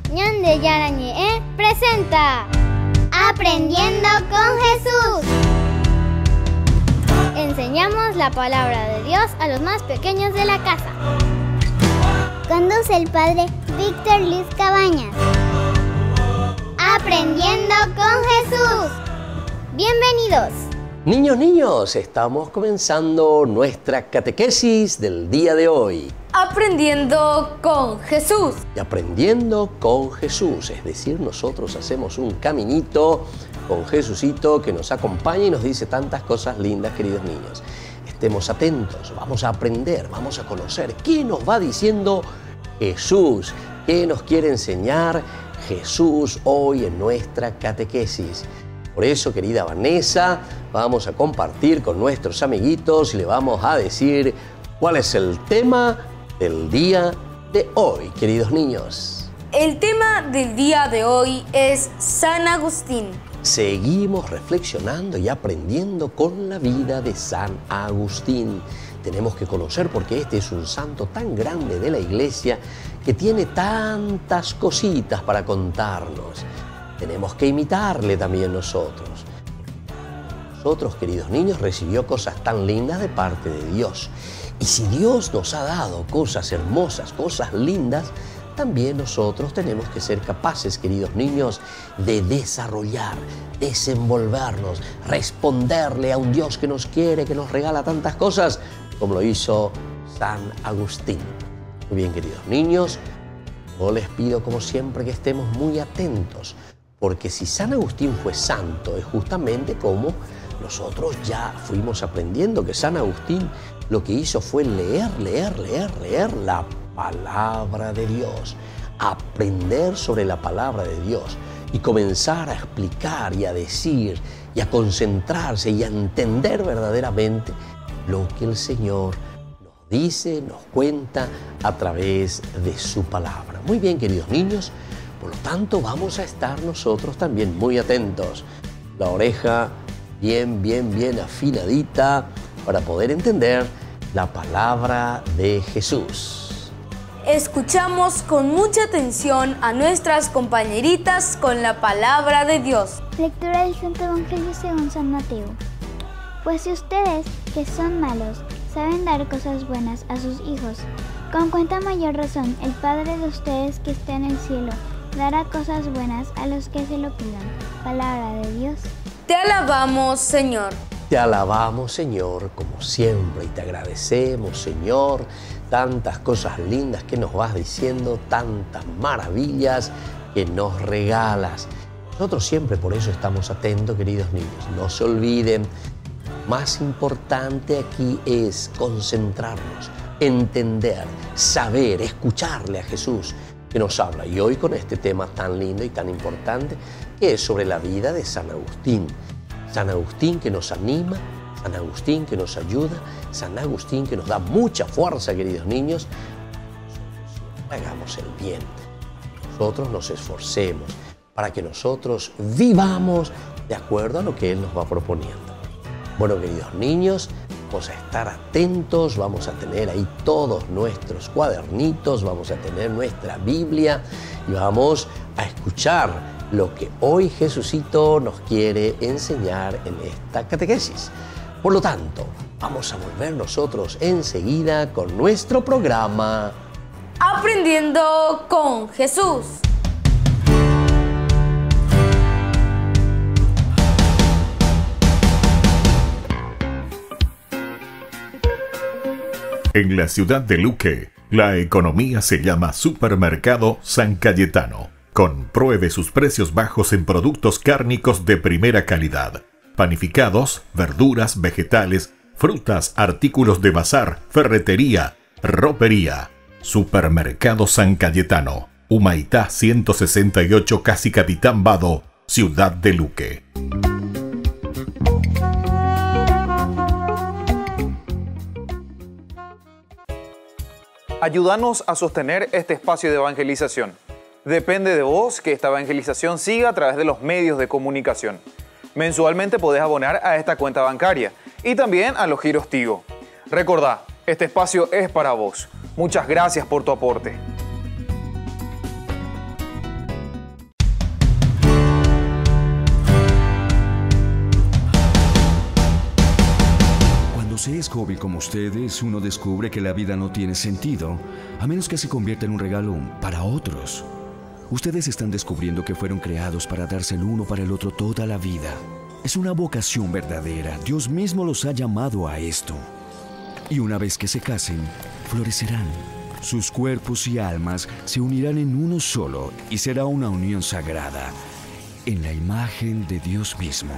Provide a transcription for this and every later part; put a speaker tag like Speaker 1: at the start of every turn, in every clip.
Speaker 1: Ñande Yarañe presenta Aprendiendo con Jesús. Enseñamos la palabra de Dios a los más pequeños de la casa. Conduce el padre Víctor Luis Cabañas. Aprendiendo con Jesús. Bienvenidos.
Speaker 2: Niños, estamos comenzando nuestra catequesis del día de hoy.
Speaker 3: Aprendiendo con Jesús.
Speaker 2: Y aprendiendo con Jesús, es decir, nosotros hacemos un caminito con Jesucito que nos acompaña y nos dice tantas cosas lindas, queridos niños. Estemos atentos, vamos a aprender, vamos a conocer qué nos va diciendo Jesús, qué nos quiere enseñar Jesús hoy en nuestra catequesis. Por eso, querida Vanessa, vamos a compartir con nuestros amiguitos y le vamos a decir cuál es el tema del día de hoy, queridos niños.
Speaker 3: El tema del día de hoy es San Agustín.
Speaker 2: Seguimos reflexionando y aprendiendo con la vida de San Agustín. Tenemos que conocer porque este es un santo tan grande de la Iglesia que tiene tantas cositas para contarnos. Tenemos que imitarle también nosotros. Nosotros, queridos niños, recibió cosas tan lindas de parte de Dios. Y si Dios nos ha dado cosas hermosas, cosas lindas, también nosotros tenemos que ser capaces, queridos niños, de desarrollar, desenvolvernos, responderle a un Dios que nos quiere, que nos regala tantas cosas, como lo hizo San Agustín. Muy bien, queridos niños, yo les pido como siempre que estemos muy atentos, porque si San Agustín fue santo, es justamente como nosotros ya fuimos aprendiendo que San Agustín lo que hizo fue leer la palabra de Dios, aprender sobre la palabra de Dios y comenzar a explicar y a decir y a concentrarse y a entender verdaderamente lo que el Señor nos dice, nos cuenta a través de su palabra. Muy bien, queridos niños, por lo tanto vamos a estar nosotros también muy atentos. La oreja bien afinadita para poder entender la palabra de Jesús.
Speaker 3: Escuchamos con mucha atención a nuestras compañeritas con la palabra de Dios.
Speaker 1: Lectura del Santo Evangelio según San Mateo. Pues si ustedes, que son malos, saben dar cosas buenas a sus hijos, con cuánta mayor razón el Padre de ustedes que está en el cielo dará cosas buenas a los que se lo pidan. Palabra de Dios.
Speaker 3: Te alabamos, Señor.
Speaker 2: Te alabamos, Señor, como siempre, y te agradecemos, Señor, tantas cosas lindas que nos vas diciendo, tantas maravillas que nos regalas. Nosotros siempre por eso estamos atentos, queridos niños. No se olviden, más importante aquí es concentrarnos, entender, saber, escucharle a Jesús que nos habla. Y hoy con este tema tan lindo y tan importante que es sobre la vida de San Agustín. San Agustín que nos anima, San Agustín que nos ayuda, San Agustín que nos da mucha fuerza, queridos niños. Hagamos el bien, nosotros nos esforcemos para que nosotros vivamos de acuerdo a lo que Él nos va proponiendo. Bueno, queridos niños, vamos a estar atentos, vamos a tener ahí todos nuestros cuadernitos, vamos a tener nuestra Biblia y vamos a escuchar lo que hoy Jesucito nos quiere enseñar en esta catequesis. Por lo tanto, vamos a volver nosotros enseguida con nuestro programa
Speaker 3: Aprendiendo con Jesús.
Speaker 4: En la ciudad de Luque, la economía se llama Supermercado San Cayetano. Compruebe sus precios bajos en productos cárnicos de primera calidad. Panificados, verduras, vegetales, frutas, artículos de bazar, ferretería, ropería. Supermercado San Cayetano. Humaitá 168, Casi Capitán Vado, ciudad de Luque.
Speaker 5: Ayúdanos a sostener este espacio de evangelización. Depende de vos que esta evangelización siga a través de los medios de comunicación. Mensualmente podés abonar a esta cuenta bancaria y también a los giros Tigo. Recordá, este espacio es para vos. Muchas gracias por tu aporte.
Speaker 6: es joven como ustedes, uno descubre que la vida no tiene sentido, a menos que se convierta en un regalo para otros. Ustedes están descubriendo que fueron creados para darse el uno para el otro toda la vida. Es una vocación verdadera. Dios mismo los ha llamado a esto. Y una vez que se casen, florecerán. Sus cuerpos y almas se unirán en uno solo y será una unión sagrada, en la imagen de Dios mismo.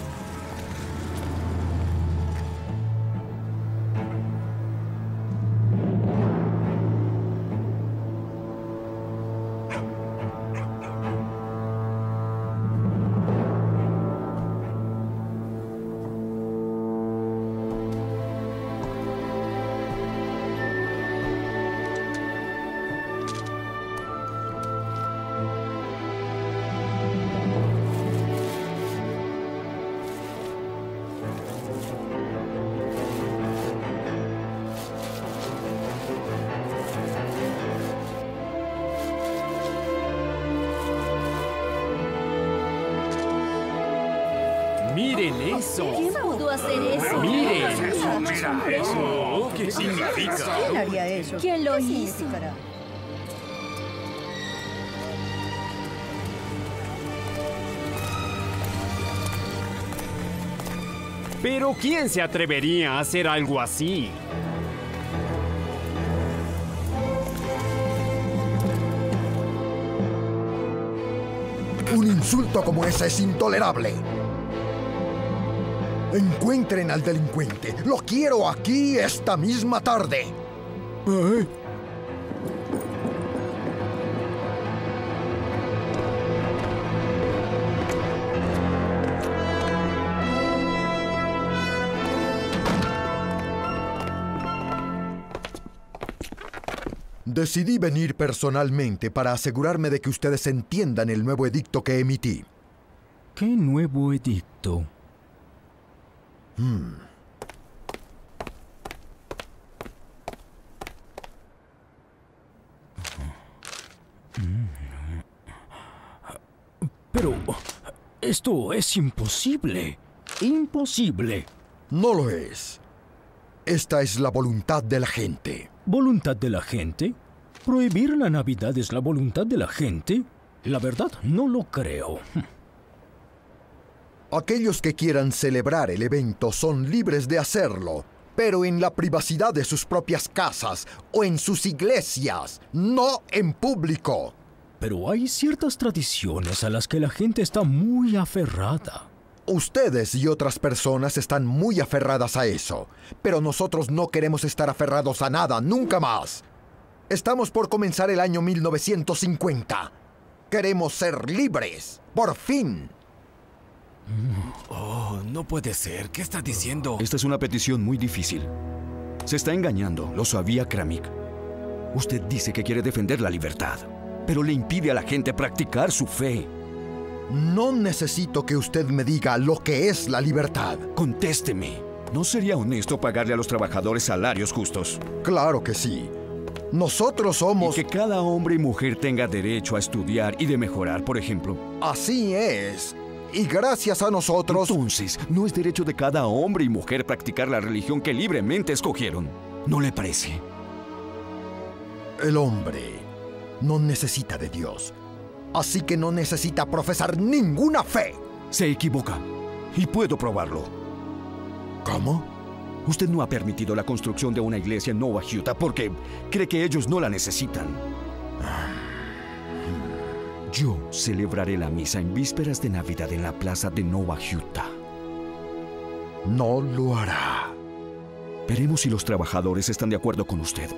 Speaker 7: ¡Miren eso!
Speaker 8: ¿Quién pudo hacer eso?
Speaker 7: ¡Miren! ¡Mira eso! ¿Qué significa?
Speaker 8: ¿Quién haría eso? ¿Quién lo hizo?
Speaker 7: ¿Pero quién se atrevería a hacer algo así?
Speaker 9: Un insulto como ese es intolerable. Encuentren al delincuente. Lo quiero aquí esta misma tarde. ¿Eh? Decidí venir personalmente para asegurarme de que ustedes entiendan el nuevo edicto que emití.
Speaker 6: ¿Qué nuevo edicto?
Speaker 10: Pero esto es imposible. Imposible.
Speaker 9: No lo es. Esta es la voluntad de la gente.
Speaker 10: ¿Voluntad de la gente? ¿Prohibir la Navidad es la voluntad de la gente? La verdad, no lo creo.
Speaker 9: Aquellos que quieran celebrar el evento son libres de hacerlo, pero en la privacidad de sus propias casas o en sus iglesias, no en público.
Speaker 10: Pero hay ciertas tradiciones a las que la gente está muy aferrada.
Speaker 9: Ustedes y otras personas están muy aferradas a eso, pero nosotros no queremos estar aferrados a nada, nunca más. Estamos por comenzar el año 1950. Queremos ser libres, por fin.
Speaker 11: Oh, no puede ser. ¿Qué está diciendo?
Speaker 6: Esta es una petición muy difícil. Se está engañando, lo sabía Kramik. Usted dice que quiere defender la libertad, pero le impide a la gente practicar su fe.
Speaker 9: No necesito que usted me diga lo que es la libertad.
Speaker 6: Contésteme. ¿No sería honesto pagarle a los trabajadores salarios justos?
Speaker 9: Claro que sí. Nosotros somos...
Speaker 6: Y que cada hombre y mujer tenga derecho a estudiar y de mejorar, por ejemplo.
Speaker 9: Así es. Y gracias a nosotros...
Speaker 6: Entonces, ¿no es derecho de cada hombre y mujer practicar la religión que libremente escogieron? ¿No le parece?
Speaker 9: El hombre no necesita de Dios. Así que no necesita profesar ninguna fe.
Speaker 6: Se equivoca. Y puedo probarlo.
Speaker 9: ¿Cómo?
Speaker 6: Usted no ha permitido la construcción de una iglesia en Nova Utah porque cree que ellos no la necesitan. Yo celebraré la misa en vísperas de Navidad en la plaza de Nova Utah.
Speaker 9: No lo hará.
Speaker 6: Veremos si los trabajadores están de acuerdo con usted.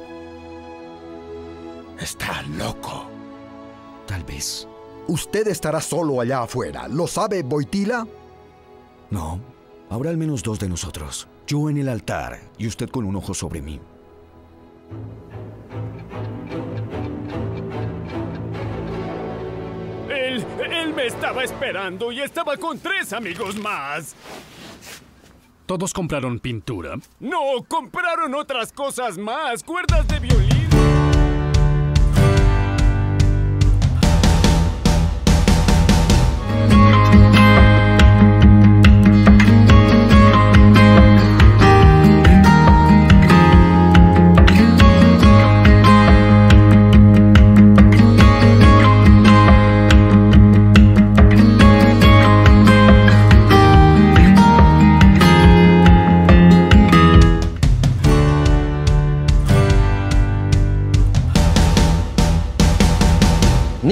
Speaker 9: Está loco.
Speaker 6: Tal vez.
Speaker 9: Usted estará solo allá afuera. ¿Lo sabe, Boitila?
Speaker 6: No. Habrá al menos dos de nosotros. Yo en el altar y usted con un ojo sobre mí.
Speaker 7: Él me estaba esperando y estaba con 3 amigos más.
Speaker 10: ¿Todos compraron pintura?
Speaker 7: No, compraron otras cosas más. Cuerdas de violín.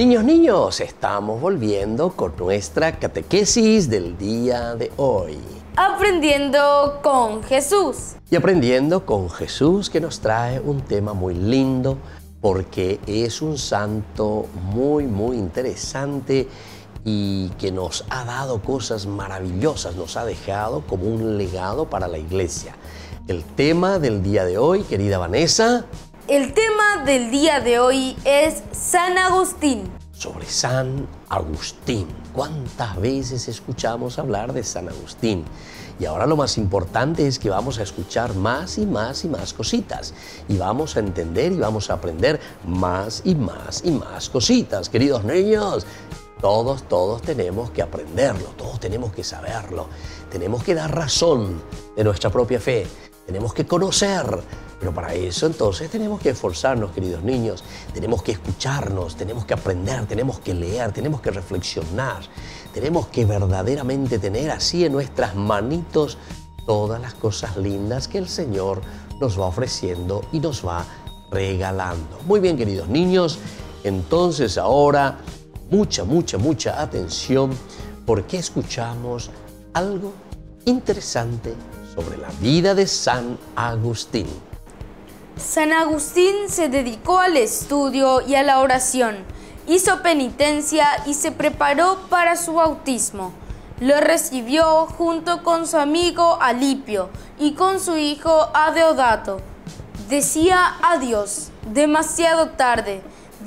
Speaker 2: Niños, estamos volviendo con nuestra catequesis del día de hoy.
Speaker 3: Aprendiendo con Jesús.
Speaker 2: Y aprendiendo con Jesús, que nos trae un tema muy lindo porque es un santo muy interesante y que nos ha dado cosas maravillosas, nos ha dejado como un legado para la iglesia. El tema del día de hoy, querida Vanessa.
Speaker 3: El tema del día de hoy es San Agustín.
Speaker 2: Sobre San Agustín. ¿Cuántas veces escuchamos hablar de San Agustín? Y ahora lo más importante es que vamos a escuchar más y más cositas. Y vamos a entender y vamos a aprender más y más cositas. Queridos niños, todos tenemos que aprenderlo, todos tenemos que saberlo. Tenemos que dar razón de nuestra propia fe. Tenemos que conocer. Pero para eso entonces tenemos que esforzarnos, queridos niños. Tenemos que escucharnos, tenemos que aprender, tenemos que leer, tenemos que reflexionar. Tenemos que verdaderamente tener así en nuestras manitos todas las cosas lindas que el Señor nos va ofreciendo y nos va regalando. Muy bien, queridos niños, entonces ahora mucha atención porque escuchamos algo interesante sobre la vida de San Agustín.
Speaker 3: San Agustín se dedicó al estudio y a la oración, hizo penitencia y se preparó para su bautismo. Lo recibió junto con su amigo Alipio y con su hijo Adeodato. Decía a Dios: demasiado tarde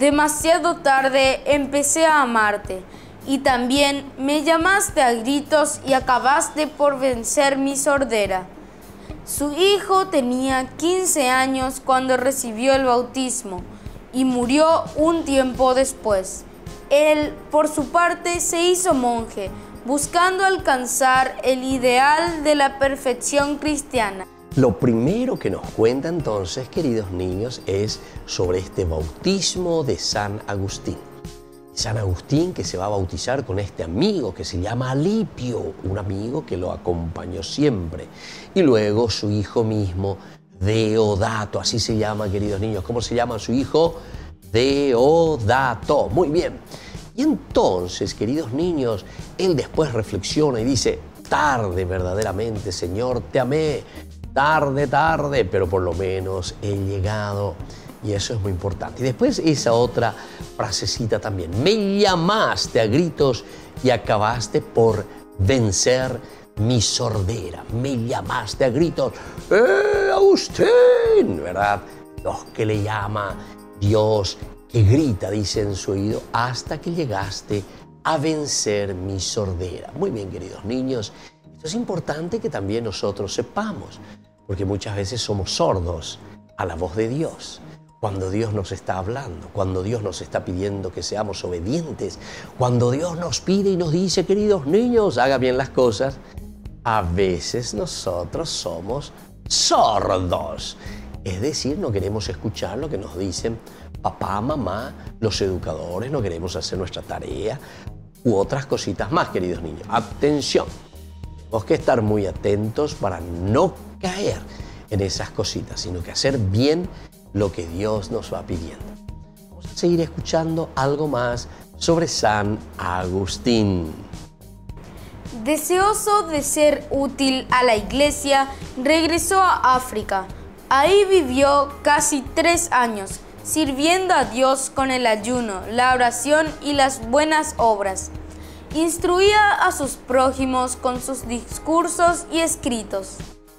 Speaker 3: empecé a amarte, y también me llamaste a gritos y acabaste por vencer mi sordera. Su hijo tenía 15 años cuando recibió el bautismo y murió un tiempo después. Él, por su parte, se hizo monje, buscando alcanzar el ideal de la perfección cristiana.
Speaker 2: Lo primero que nos cuenta entonces, queridos niños, es sobre este bautismo de San Agustín. San Agustín que se va a bautizar con este amigo que se llama Alipio, un amigo que lo acompañó siempre. Y luego su hijo mismo, Deodato, así se llama, queridos niños. ¿Cómo se llama su hijo? Deodato. Muy bien. Y entonces, queridos niños, él después reflexiona y dice: tarde verdaderamente, Señor, te amé. Tarde, pero por lo menos he llegado. Y eso es muy importante. Y después esa otra frasecita también. Me llamaste a gritos y acabaste por vencer mi sordera. Me llamaste a gritos. Agustín! ¿Verdad? Los que le llama Dios, que grita, dice en su oído, hasta que llegaste a vencer mi sordera. Muy bien, queridos niños. Esto es importante que también nosotros sepamos, porque muchas veces somos sordos a la voz de Dios. Cuando Dios nos está hablando, cuando Dios nos está pidiendo que seamos obedientes, cuando Dios nos pide y nos dice: queridos niños, hagan bien las cosas, a veces nosotros somos sordos. Es decir, no queremos escuchar lo que nos dicen papá, mamá, los educadores, no queremos hacer nuestra tarea u otras cositas más, queridos niños. Atención, tenemos que estar muy atentos para no caer en esas cositas, sino que hacer bien lo que Dios nos va pidiendo. Vamos a seguir escuchando algo más sobre San Agustín.
Speaker 3: Deseoso de ser útil a la iglesia, regresó a África. Ahí vivió casi 3 años, sirviendo a Dios con el ayuno, la oración y las buenas obras. Instruía a sus prójimos con sus discursos y escritos.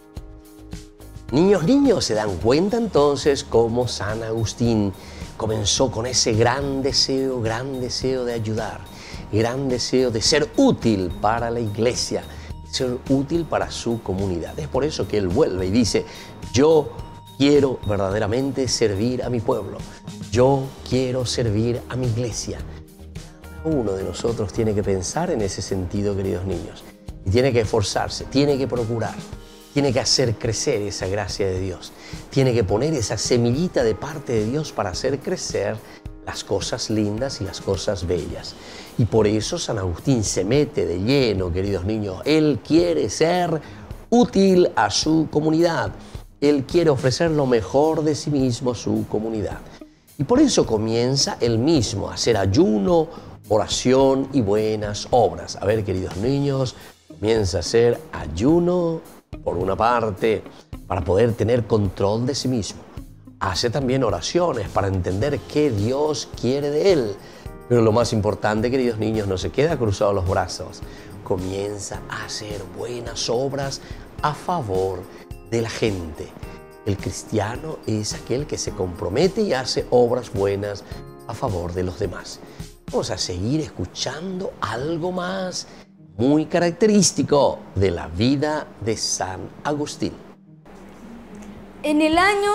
Speaker 2: Niños, se dan cuenta entonces cómo San Agustín comenzó con ese gran deseo de ayudar, gran deseo de ser útil para la iglesia, ser útil para su comunidad. Es por eso que él vuelve y dice: yo quiero verdaderamente servir a mi pueblo, yo quiero servir a mi iglesia. Cada uno de nosotros tiene que pensar en ese sentido, queridos niños, y tiene que esforzarse, tiene que procurar. Tiene que hacer crecer esa gracia de Dios. Tiene que poner esa semillita de parte de Dios para hacer crecer las cosas lindas y las cosas bellas. Y por eso San Agustín se mete de lleno, queridos niños. Él quiere ser útil a su comunidad. Él quiere ofrecer lo mejor de sí mismo a su comunidad. Y por eso comienza él mismo a hacer ayuno, oración y buenas obras. A ver, queridos niños, comienza a hacer ayuno, por una parte, para poder tener control de sí mismo. Hace también oraciones para entender qué Dios quiere de él. Pero lo más importante, queridos niños, no se queda cruzado los brazos. Comienza a hacer buenas obras a favor de la gente. El cristiano es aquel que se compromete y hace obras buenas a favor de los demás. Vamos a seguir escuchando algo más muy característico de la vida de San Agustín.
Speaker 3: En el año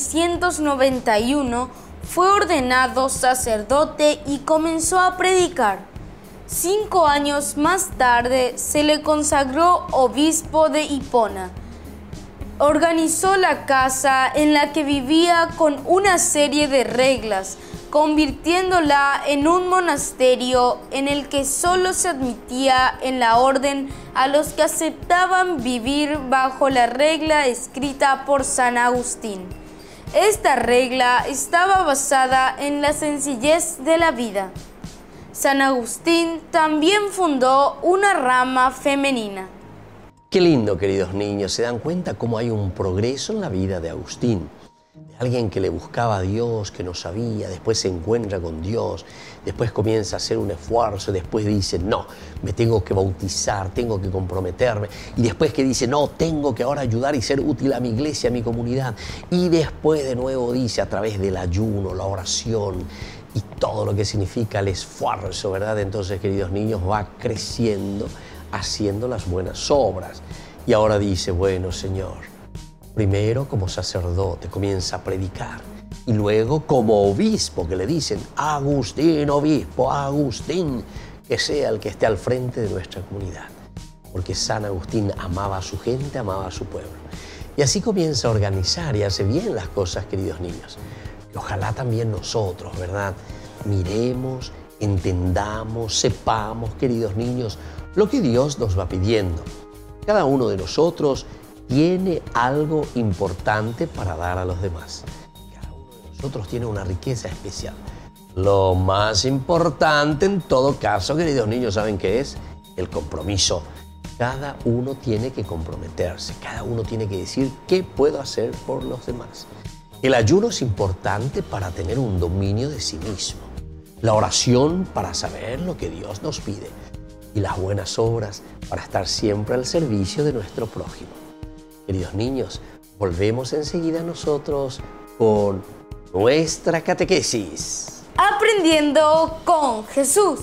Speaker 3: 391 fue ordenado sacerdote y comenzó a predicar. 5 años más tarde se le consagró obispo de Hipona. Organizó la casa en la que vivía con una serie de reglas, convirtiéndola en un monasterio en el que solo se admitía en la orden a los que aceptaban vivir bajo la regla escrita por San Agustín. Esta regla estaba basada en la sencillez de la vida. San Agustín también fundó una rama femenina.
Speaker 2: Qué lindo, queridos niños, se dan cuenta cómo hay un progreso en la vida de Agustín. De alguien que le buscaba a Dios, que no sabía, después se encuentra con Dios, después comienza a hacer un esfuerzo, después dice, no, me tengo que bautizar, tengo que comprometerme, y después que dice, no, tengo que ahora ayudar y ser útil a mi iglesia, a mi comunidad, y después de nuevo dice, a través del ayuno, la oración y todo lo que significa el esfuerzo, ¿verdad? Entonces, queridos niños, va creciendo, haciendo las buenas obras, y ahora dice, bueno, Señor, primero como sacerdote comienza a predicar y luego como obispo que le dicen Agustín, obispo, Agustín, que sea el que esté al frente de nuestra comunidad. Porque San Agustín amaba a su gente, amaba a su pueblo. Y así comienza a organizar y hace bien las cosas, queridos niños. Y ojalá también nosotros, ¿verdad? Miremos, entendamos, sepamos, queridos niños, lo que Dios nos va pidiendo. Cada uno de nosotros tiene algo importante para dar a los demás. Cada uno de nosotros tiene una riqueza especial. Lo más importante en todo caso, queridos niños, ¿saben qué es? El compromiso. Cada uno tiene que comprometerse, cada uno tiene que decir qué puedo hacer por los demás. El ayuno es importante para tener un dominio de sí mismo. La oración para saber lo que Dios nos pide. Y las buenas obras para estar siempre al servicio de nuestro prójimo. Queridos niños, volvemos enseguida nosotros con nuestra catequesis.
Speaker 3: Aprendiendo con Jesús.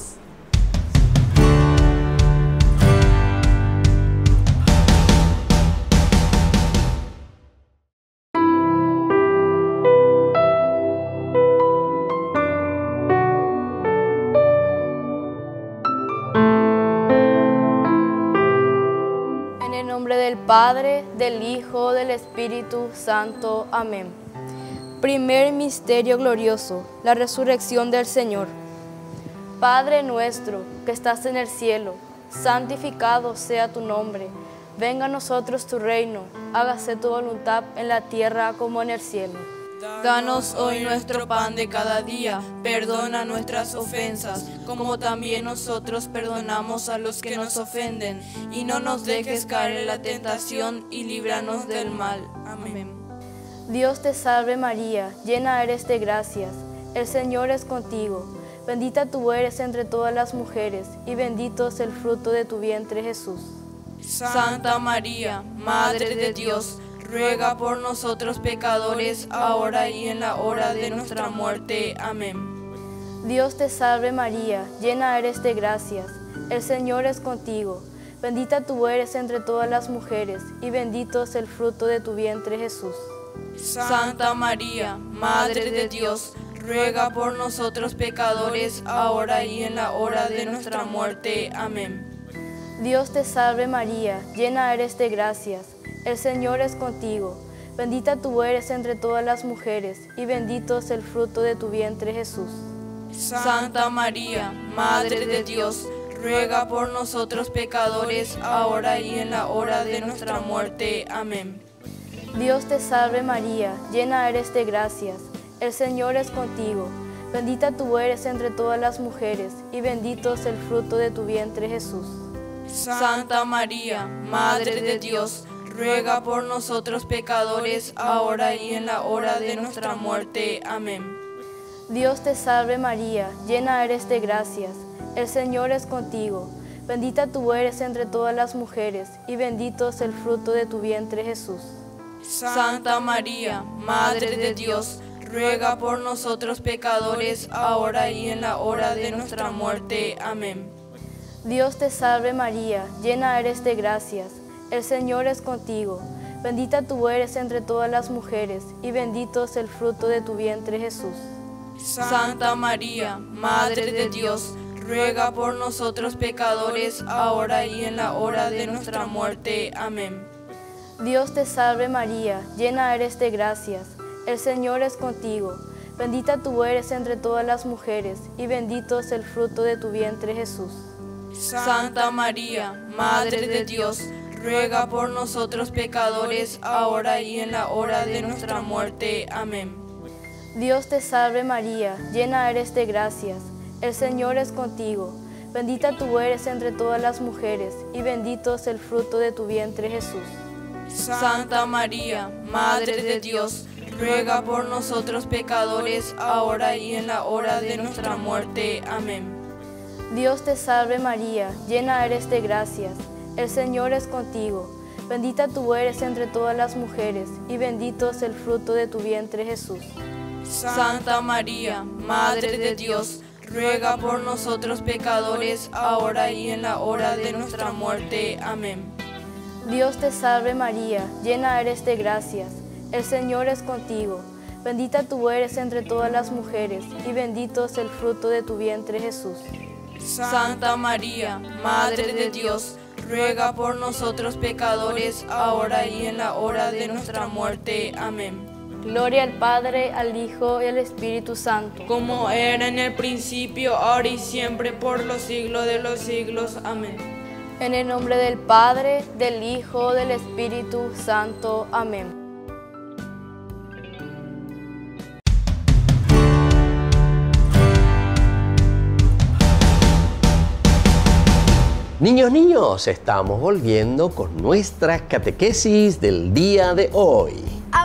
Speaker 3: Del Padre, del Hijo, del Espíritu Santo. Amén. Primer misterio glorioso, la resurrección del Señor. Padre nuestro, que estás en el cielo, santificado sea tu nombre. Venga a nosotros tu reino, hágase tu voluntad en la tierra como en el cielo.
Speaker 12: Danos hoy nuestro pan de cada día, perdona nuestras ofensas, como también nosotros perdonamos a los que nos ofenden, y no nos dejes caer en la tentación, y líbranos del mal. Amén.
Speaker 3: Dios te salve María, llena eres de gracias, el Señor es contigo, bendita tú eres entre todas las mujeres, y bendito es el fruto de tu vientre Jesús.
Speaker 12: Santa María, Madre de Dios, ruega por nosotros pecadores, ahora y en la hora de nuestra muerte. Amén.
Speaker 3: Dios te salve María, llena eres de gracias, el Señor es contigo, bendita tú eres entre todas las mujeres, y bendito es el fruto de tu vientre Jesús.
Speaker 12: Santa María, Madre de Dios, ruega por nosotros pecadores, ahora y en la hora de nuestra muerte. Amén.
Speaker 3: Dios te salve María, llena eres de gracias, el Señor es contigo, bendita tú eres entre todas las mujeres, y bendito es el fruto de tu vientre Jesús.
Speaker 12: Santa María, Madre de Dios, ruega por nosotros pecadores, ahora y en la hora de nuestra muerte. Amén.
Speaker 3: Dios te salve María, llena eres de gracias, el Señor es contigo. Bendita tú eres entre todas las mujeres, y bendito es el fruto de tu vientre, Jesús.
Speaker 12: Santa María, Madre de Dios, ruega por nosotros pecadores, ahora y en la hora de nuestra muerte. Amén.
Speaker 3: Dios te salve María, llena eres de gracias, el Señor es contigo. Bendita tú eres entre todas las mujeres, y bendito es el fruto de tu vientre, Jesús.
Speaker 12: Santa María, Madre de Dios, ruega por nosotros pecadores, ahora y en la hora de nuestra muerte. Amén.
Speaker 3: Dios te salve María, llena eres de gracias, el Señor es contigo. Bendita tú eres entre todas las mujeres, y bendito es el fruto de tu vientre, Jesús.
Speaker 12: Santa María, Madre de Dios, ruega por nosotros pecadores, ahora y en la hora de nuestra muerte. Amén.
Speaker 3: Dios te salve María, llena eres de gracias, el Señor es contigo. Bendita tú eres entre todas las mujeres, y bendito es el fruto de tu vientre, Jesús.
Speaker 12: Santa María, Madre de Dios, ruega por nosotros pecadores, ahora y en la hora de nuestra muerte. Amén.
Speaker 3: Dios te salve María, llena eres de gracias, el Señor es contigo. Bendita tú eres entre todas las mujeres, y bendito es el fruto de tu vientre, Jesús.
Speaker 12: Santa María, Madre de Dios, ruega por nosotros pecadores, ahora y en la hora de nuestra muerte. Amén.
Speaker 3: Dios te salve María, llena eres de gracias, el Señor es contigo. Bendita tú eres entre todas las mujeres, y bendito es el fruto de tu vientre, Jesús.
Speaker 12: Santa María, Madre de Dios, ruega por nosotros pecadores, ahora y en la hora de nuestra muerte. Amén.
Speaker 3: Dios te salve María, llena eres de gracias, el Señor es contigo. Bendita tú eres entre todas las mujeres, y bendito es el fruto de tu vientre, Jesús.
Speaker 12: Santa María, Madre de Dios, ruega por nosotros pecadores, ahora y en la hora de nuestra muerte. Amén.
Speaker 3: Gloria al Padre, al Hijo y al Espíritu Santo.
Speaker 12: Como era en el principio, ahora y siempre, por los siglos de los siglos. Amén.
Speaker 3: En el nombre del Padre, del Hijo, del Espíritu Santo. Amén.
Speaker 2: Niños, estamos volviendo con nuestra catequesis del día de hoy.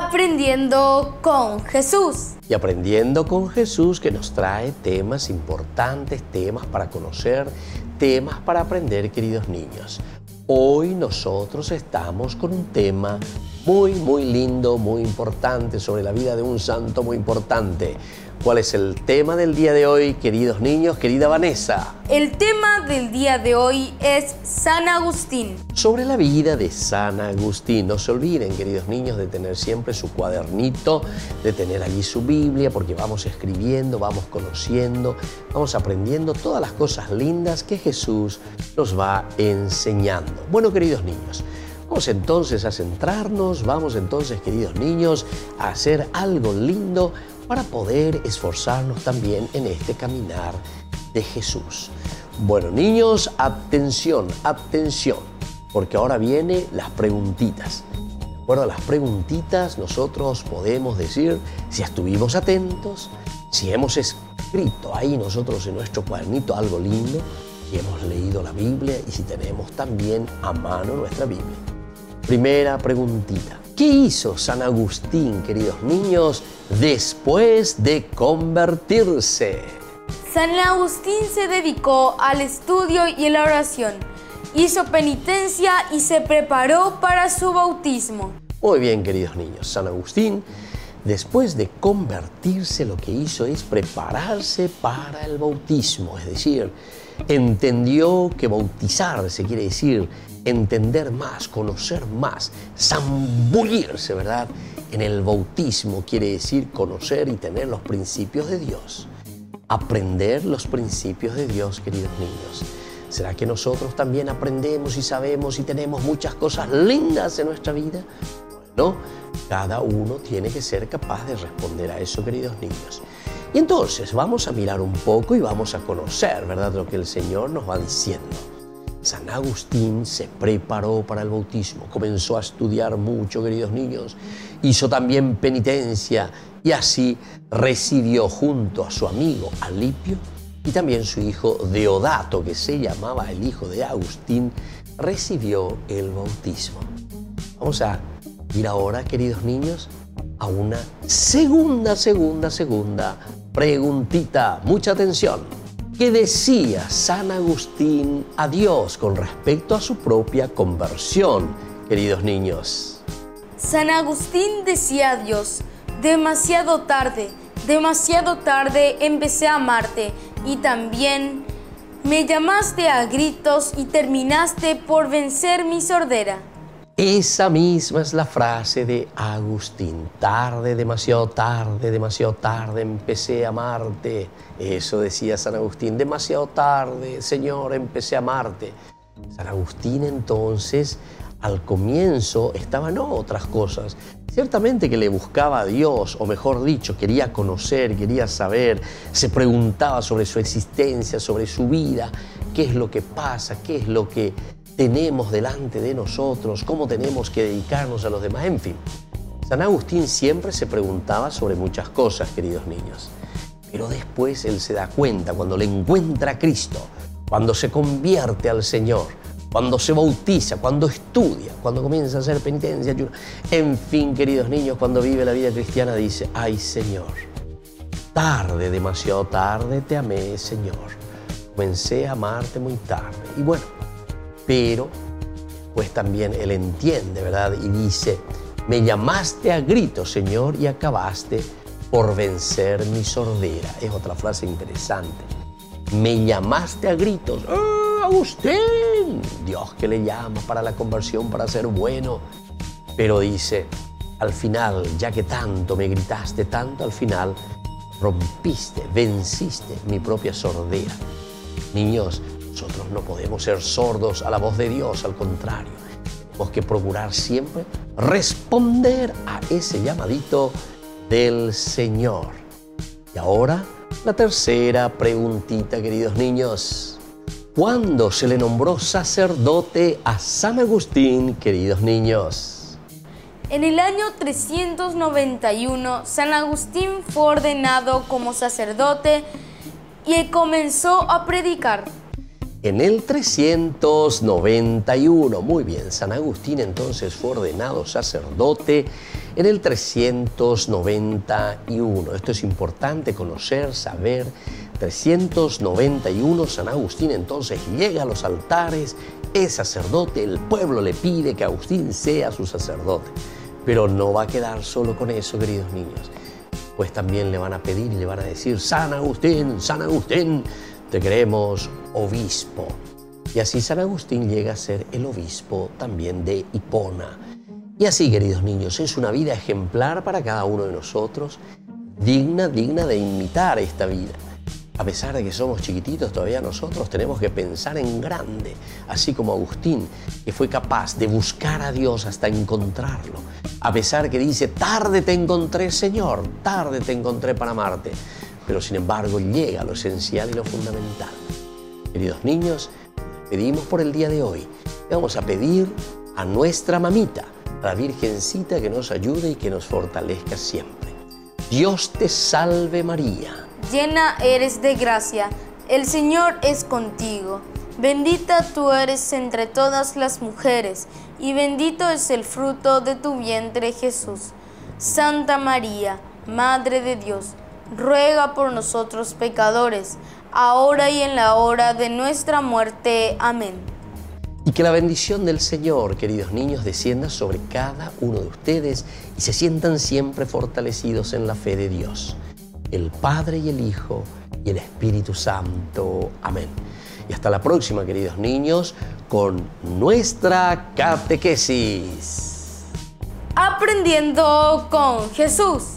Speaker 3: Aprendiendo con Jesús.
Speaker 2: Y aprendiendo con Jesús, que nos trae temas importantes, temas para conocer, temas para aprender, queridos niños. Hoy nosotros estamos con un tema muy lindo, muy importante, sobre la vida de un santo muy importante. ¿Cuál es el tema del día de hoy, queridos niños, querida Vanessa?
Speaker 3: El tema del día de hoy es San Agustín.
Speaker 2: Sobre la vida de San Agustín. No se olviden, queridos niños, de tener siempre su cuadernito, de tener allí su Biblia, porque vamos escribiendo, vamos conociendo, vamos aprendiendo todas las cosas lindas que Jesús nos va enseñando. Bueno, queridos niños, vamos entonces a centrarnos, vamos entonces, queridos niños, a hacer algo lindo para poder esforzarnos también en este caminar de Jesús. Bueno, niños, atención, atención, porque ahora vienen las preguntitas. De acuerdo a las preguntitas, nosotros podemos decir si estuvimos atentos, si hemos escrito ahí nosotros en nuestro cuadernito algo lindo, si hemos leído la Biblia y si tenemos también a mano nuestra Biblia. Primera preguntita. ¿Qué hizo San Agustín, queridos niños, después de convertirse?
Speaker 3: San Agustín se dedicó al estudio y a la oración. Hizo penitencia y se preparó para su bautismo.
Speaker 2: Muy bien, queridos niños. San Agustín, después de convertirse, lo que hizo es prepararse para el bautismo. Es decir, entendió que bautizarse quiere decir entender más, conocer más, zambullirse, ¿verdad? En el bautismo quiere decir conocer y tener los principios de Dios. Aprender los principios de Dios, queridos niños. ¿Será que nosotros también aprendemos y sabemos y tenemos muchas cosas lindas en nuestra vida? Bueno, cada uno tiene que ser capaz de responder a eso, queridos niños. Y entonces vamos a mirar un poco y vamos a conocer, ¿verdad?, lo que el Señor nos va diciendo. San Agustín se preparó para el bautismo, comenzó a estudiar mucho, queridos niños, hizo también penitencia y así recibió junto a su amigo Alipio y también su hijo Deodato, que se llamaba el hijo de Agustín, recibió el bautismo. Vamos a ir ahora, queridos niños, a una segunda preguntita. Mucha atención. ¿Qué decía San Agustín a Dios con respecto a su propia conversión, queridos niños?
Speaker 3: San Agustín decía a Dios: demasiado tarde empecé a amarte, y también me llamaste a gritos y terminaste por vencer mi sordera.
Speaker 2: Esa misma es la frase de Agustín. Demasiado tarde empecé a amarte. Eso decía San Agustín. Demasiado tarde, Señor, empecé a amarte. San Agustín entonces, al comienzo, estaba en otras cosas. Ciertamente que le buscaba a Dios, o mejor dicho, quería conocer, quería saber, se preguntaba sobre su existencia, sobre su vida, qué es lo que pasa, qué es lo que tenemos delante de nosotros, cómo tenemos que dedicarnos a los demás, en fin. San Agustín siempre se preguntaba sobre muchas cosas, queridos niños. Pero después él se da cuenta, cuando le encuentra a Cristo, cuando se convierte al Señor, cuando se bautiza, cuando estudia, cuando comienza a hacer penitencia, ayuno. En fin, queridos niños, cuando vive la vida cristiana dice: ay, Señor, demasiado tarde te amé, Señor. Comencé a amarte muy tarde. Y bueno, pero pues también él entiende, ¿verdad? Y dice: me llamaste a gritos, Señor, y acabaste por vencer mi sordera. Es otra frase interesante. Me llamaste a gritos. ¡Oh, Agustín! Dios que le llama para la conversión, para ser bueno. Pero dice, al final, ya que tanto me gritaste, tanto, al final rompiste, venciste mi propia sordera. Niños, nosotros no podemos ser sordos a la voz de Dios, al contrario. Tenemos que procurar siempre responder a ese llamadito del Señor. Y ahora, la tercera preguntita, queridos niños. ¿Cuándo se le nombró sacerdote a San Agustín, queridos niños?
Speaker 3: En el año 391, San Agustín fue ordenado como sacerdote y comenzó a predicar.
Speaker 2: En el 391, muy bien, San Agustín entonces fue ordenado sacerdote en el 391. Esto es importante conocer, saber. 391, San Agustín entonces llega a los altares, es sacerdote, el pueblo le pide que Agustín sea su sacerdote. Pero no va a quedar solo con eso, queridos niños. Pues también le van a pedir y le van a decir: San Agustín, te queremos obispo. Y así San Agustín llega a ser el obispo también de Hipona. Y así, queridos niños, es una vida ejemplar para cada uno de nosotros, digna de imitar esta vida. A pesar de que somos chiquititos, todavía nosotros tenemos que pensar en grande, así como Agustín, que fue capaz de buscar a Dios hasta encontrarlo. A pesar que dice: tarde te encontré, Señor, tarde te encontré para amarte. Pero sin embargo llega a lo esencial y lo fundamental. Queridos niños, pedimos por el día de hoy. Le vamos a pedir a nuestra mamita, a la Virgencita, que nos ayude y que nos fortalezca siempre. Dios te salve, María.
Speaker 3: Llena eres de gracia, el Señor es contigo. Bendita tú eres entre todas las mujeres, y bendito es el fruto de tu vientre, Jesús. Santa María, Madre de Dios, ruega por nosotros pecadores, ahora y en la hora de nuestra muerte. Amén.
Speaker 2: Y que la bendición del Señor, queridos niños, descienda sobre cada uno de ustedes y se sientan siempre fortalecidos en la fe de Dios, el Padre y el Hijo y el Espíritu Santo. Amén. Y hasta la próxima, queridos niños, con nuestra catequesis.
Speaker 3: Aprendiendo con Jesús.